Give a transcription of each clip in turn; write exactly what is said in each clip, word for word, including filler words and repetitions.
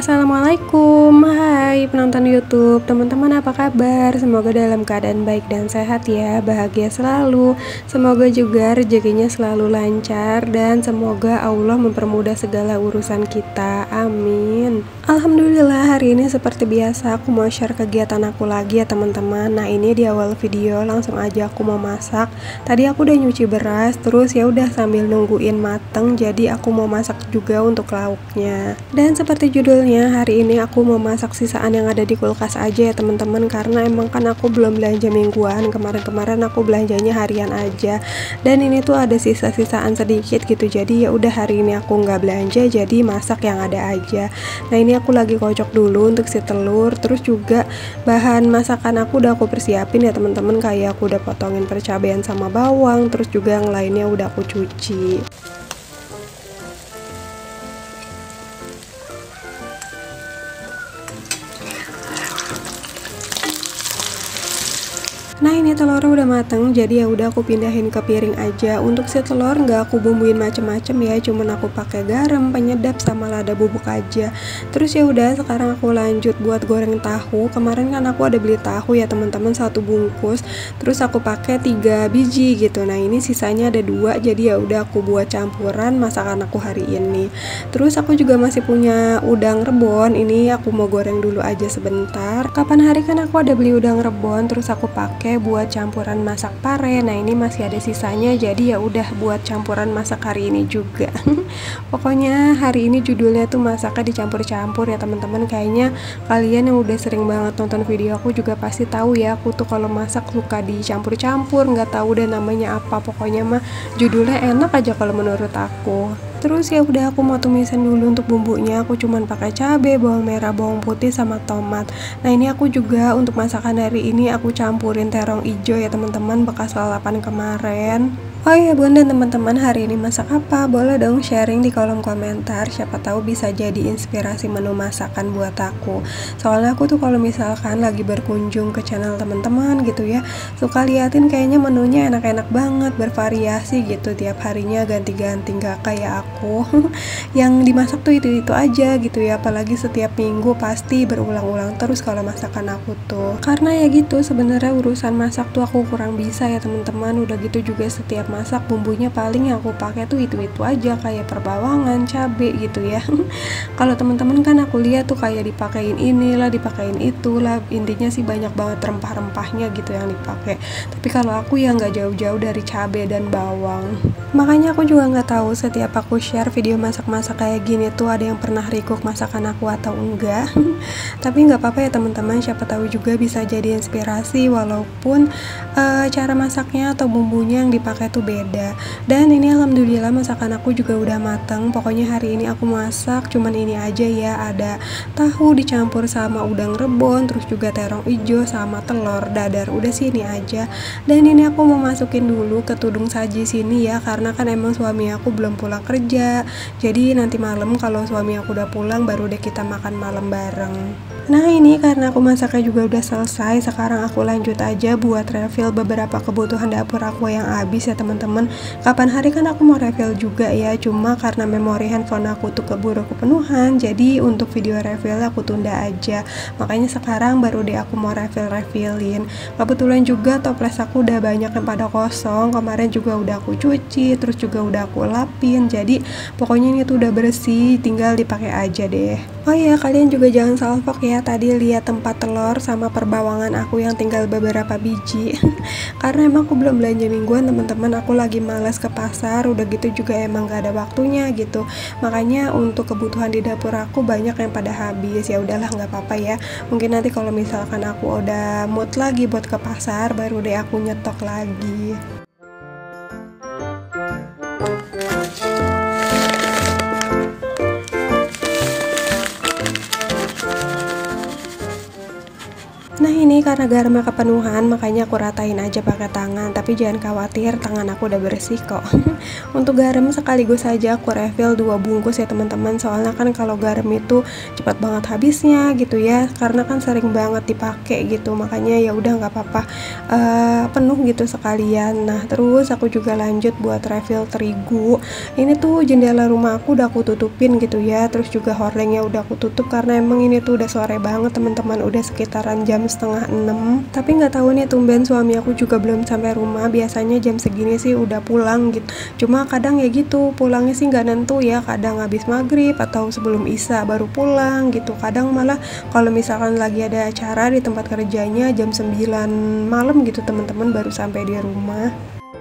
Assalamualaikum, hai penonton YouTube, teman-teman apa kabar? Semoga dalam keadaan baik dan sehat ya, bahagia selalu. Semoga juga rezekinya selalu lancar dan semoga Allah mempermudah segala urusan kita, amin. Alhamdulillah hari ini seperti biasa aku mau share kegiatan aku lagi ya teman-teman. Nah ini di awal video langsung aja aku mau masak. Tadi aku udah nyuci beras, terus ya udah sambil nungguin mateng, jadi aku mau masak juga untuk lauknya. Dan seperti judulnya, hari ini aku mau masak sisaan yang ada di kulkas aja ya teman-teman, karena emang kan aku belum belanja mingguan, kemarin-kemarin aku belanjanya harian aja. Dan ini tuh ada sisa-sisaan sedikit gitu, jadi ya udah hari ini aku nggak belanja, jadi masak yang ada aja. Nah ini aku lagi kocok dulu untuk si telur, terus juga bahan masakan aku udah aku persiapin ya teman-teman, kayak aku udah potongin percabean sama bawang, terus juga yang lainnya udah aku cuci. Nah ini telurnya udah mateng, jadi ya udah aku pindahin ke piring aja. Untuk si telur nggak aku bumbuin macem-macem ya, cuman aku pakai garam, penyedap sama lada bubuk aja. Terus ya udah sekarang aku lanjut buat goreng tahu. Kemarin kan aku ada beli tahu ya teman-teman, satu bungkus. Terus aku pakai tiga biji gitu. Nah ini sisanya ada dua, jadi ya udah aku buat campuran masakan aku hari ini. Terus aku juga masih punya udang rebon. Ini aku mau goreng dulu aja sebentar. Kapan hari kan aku ada beli udang rebon, terus aku pakai buat campuran masak pare. Nah ini masih ada sisanya, jadi ya udah buat campuran masak hari ini juga. Pokoknya hari ini judulnya tuh masaknya dicampur-campur ya teman-teman. Kayaknya kalian yang udah sering banget nonton video aku juga pasti tahu ya, aku tuh kalau masak suka dicampur-campur, nggak tahu deh namanya apa. Pokoknya mah judulnya enak aja kalau menurut aku. Terus ya udah aku mau tumisin dulu untuk bumbunya. Aku cuman pakai cabai, bawang merah, bawang putih sama tomat. Nah ini aku juga untuk masakan hari ini aku campurin terong hijau ya teman-teman, bekas lalapan kemarin. Oh iya bun dan teman-teman, hari ini masak apa? Boleh dong sharing di kolom komentar, siapa tahu bisa jadi inspirasi menu masakan buat aku. Soalnya aku tuh kalau misalkan lagi berkunjung ke channel teman-teman gitu ya, suka liatin kayaknya menunya enak-enak banget, bervariasi gitu, tiap harinya ganti-ganti, nggak kayak aku yang dimasak tuh itu-itu aja gitu ya. Apalagi setiap minggu pasti berulang-ulang terus kalau masakan aku tuh. Karena ya gitu, sebenarnya urusan masak tuh aku kurang bisa ya teman-teman. Udah gitu juga setiap masak bumbunya paling yang aku pakai tuh itu-itu aja, kayak perbawangan, cabe gitu ya. Kalau teman-teman kan aku lihat tuh kayak dipakein inilah, dipakein itulah, intinya sih banyak banget rempah-rempahnya gitu yang dipakai. Tapi kalau aku ya nggak jauh-jauh dari cabe dan bawang. Makanya aku juga nggak tahu setiap aku share video masak-masak kayak gini tuh ada yang pernah recook masakan aku atau enggak. Tapi nggak apa-apa ya teman-teman, siapa tahu juga bisa jadi inspirasi walaupun uh, cara masaknya atau bumbunya yang dipakai tuh beda. Dan ini alhamdulillah masakan aku juga udah mateng. Pokoknya hari ini aku masak cuman ini aja ya, ada tahu dicampur sama udang rebon, terus juga terong hijau sama telur dadar. Udah sih ini aja. Dan ini aku mau masukin dulu ke tudung saji sini ya, karena kan emang suami aku belum pulang kerja. Jadi nanti malam kalau suami aku udah pulang baru deh kita makan malam bareng. Nah ini karena aku masaknya juga udah selesai, sekarang aku lanjut aja buat refill beberapa kebutuhan dapur aku yang habis ya teman-teman. Kapan hari kan aku mau refill juga ya, cuma karena memori handphone aku tuh keburu kepenuhan, jadi untuk video refill aku tunda aja. Makanya sekarang baru deh aku mau refill-refillin. Kebetulan juga toples aku udah banyak yang pada kosong, kemarin juga udah aku cuci, terus juga udah aku lapin, jadi pokoknya ini tuh udah bersih, tinggal dipakai aja deh. Oh iya, kalian juga jangan salfok ya, tadi lihat tempat telur sama perbawangan aku yang tinggal beberapa biji. Karena emang aku belum belanja mingguan teman-teman, aku lagi malas ke pasar, udah gitu juga emang gak ada waktunya gitu. Makanya untuk kebutuhan di dapur aku banyak yang pada habis. Ya udahlah nggak apa-apa ya. Mungkin nanti kalau misalkan aku udah mood lagi buat ke pasar, baru deh aku nyetok lagi. Nah ini karena garamnya kepenuhan, makanya aku ratain aja pakai tangan. Tapi jangan khawatir, tangan aku udah bersih kok. Untuk garam sekaligus saja aku refill dua bungkus ya teman-teman. Soalnya kan kalau garam itu cepat banget habisnya gitu ya, karena kan sering banget dipakai gitu. Makanya ya udah nggak apa-apa, uh, penuh gitu sekalian. Nah terus aku juga lanjut buat refill terigu. Ini tuh jendela rumah aku udah aku tutupin gitu ya. Terus juga hordengnya udah aku tutup karena emang ini tuh udah sore banget teman-teman, udah sekitaran jam setengah enam. Tapi nggak tahu nih, tumben suami aku juga belum sampai rumah. Biasanya jam segini sih udah pulang gitu. Cuma kadang ya gitu, pulangnya sih nggak nentu ya. Kadang habis maghrib atau sebelum isya baru pulang gitu. Kadang malah kalau misalkan lagi ada acara di tempat kerjanya jam sembilan malam gitu teman-teman baru sampai di rumah.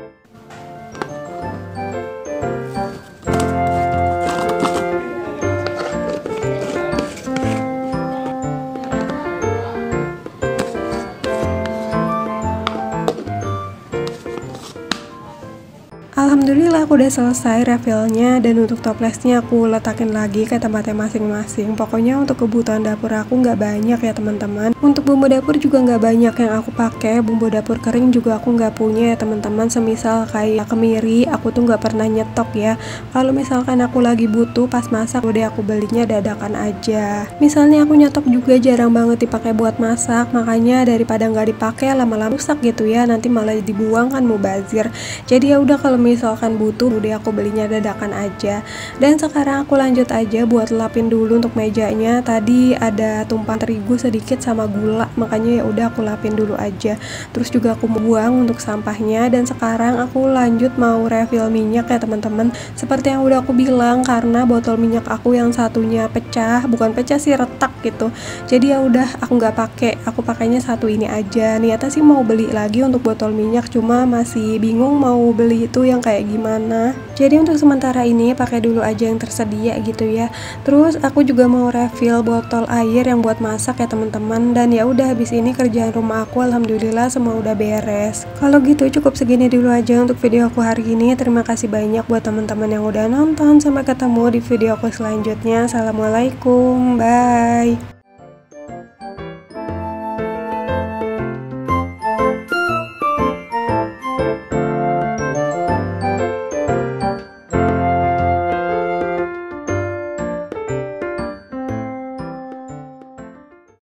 Alhamdulillah aku udah selesai refillnya, dan untuk toplesnya aku letakin lagi ke tempatnya masing-masing. Pokoknya untuk kebutuhan dapur aku nggak banyak ya teman-teman. Untuk bumbu dapur juga nggak banyak yang aku pakai. Bumbu dapur kering juga aku nggak punya ya teman-teman. Semisal kayak kemiri, aku tuh nggak pernah nyetok ya. Kalau misalkan aku lagi butuh pas masak, udah aku belinya dadakan aja. Misalnya aku nyetok juga jarang banget dipakai buat masak, makanya daripada nggak dipakai lama-lama rusak gitu ya, nanti malah dibuang kan mubazir. Jadi ya udah kalau misalkan butuh udah aku belinya dadakan aja. Dan sekarang aku lanjut aja buat lapin dulu untuk mejanya. Tadi ada tumpahan terigu sedikit sama gula, makanya ya udah aku lapin dulu aja. Terus juga aku buang untuk sampahnya. Dan sekarang aku lanjut mau refill minyak ya teman-teman. Seperti yang udah aku bilang, karena botol minyak aku yang satunya pecah, bukan pecah sih, retak gitu. Jadi ya udah aku nggak pakai, aku pakainya satu ini aja. Niatnya sih mau beli lagi untuk botol minyak, cuma masih bingung mau beli itu yang kayak gimana. Jadi untuk sementara ini pakai dulu aja yang tersedia gitu ya. Terus aku juga mau refill botol air yang buat masak ya teman-teman. Dan ya udah, habis ini kerjaan rumah aku alhamdulillah semua udah beres. Kalau gitu cukup segini dulu aja untuk video aku hari ini. Terima kasih banyak buat teman-teman yang udah nonton. Sampai ketemu di video aku selanjutnya. Assalamualaikum, bye.